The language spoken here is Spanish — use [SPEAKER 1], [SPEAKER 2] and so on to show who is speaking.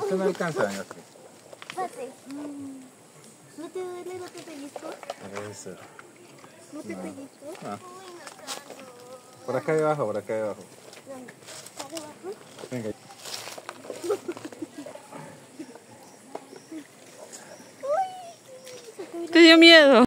[SPEAKER 1] Usted no alcanza, venga.
[SPEAKER 2] Espérate. ¿No te duele? ¿No te pellizco?
[SPEAKER 1] Eso.
[SPEAKER 2] ¿No te pellizco?
[SPEAKER 1] No. Por acá debajo, por acá debajo.
[SPEAKER 2] ¿Dónde? ¿Acá debajo?
[SPEAKER 1] Venga.
[SPEAKER 2] Uy,
[SPEAKER 3] ¿Te dio miedo?